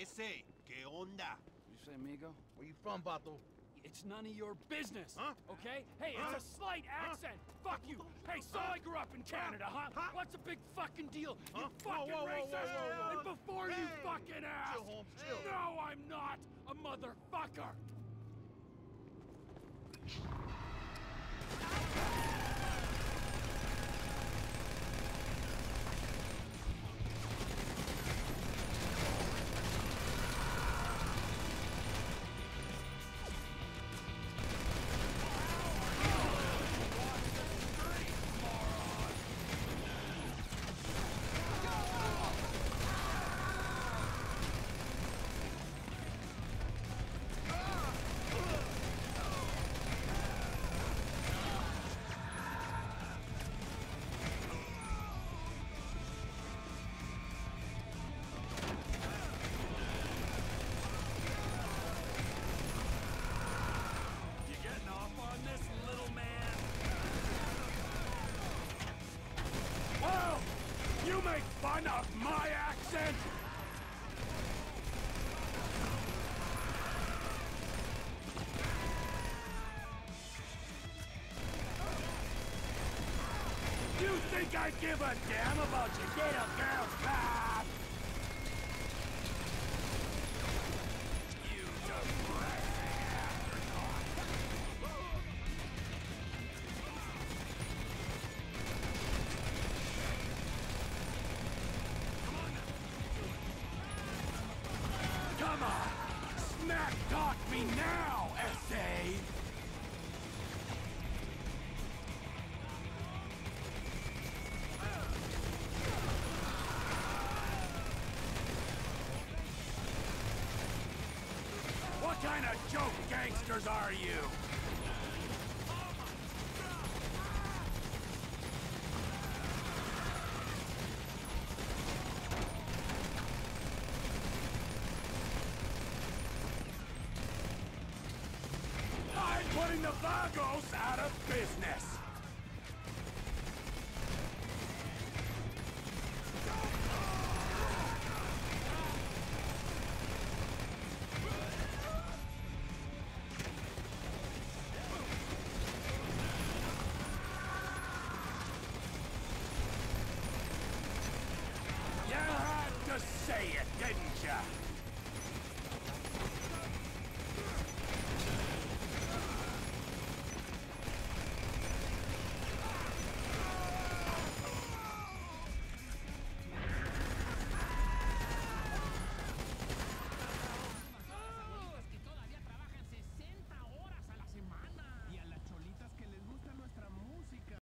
Ese, ¿qué onda? You say amigo? Where you from, Vato? It's none of your business, Huh? okay? Hey, it's a slight accent. Fuck you. Hey, so I grew up in Canada, huh? What's a big fucking deal? You fucking racist! And before you fucking ask, Chill, Holmes, chill. no, I'm not a motherfucker. You make fun of my accent? You think I give a damn about your little girl's pop? You depressing afterthought. Come on! Smack talk me now, S.A.! What kind of joke gangsters are you? I'm putting the Vagos out of business!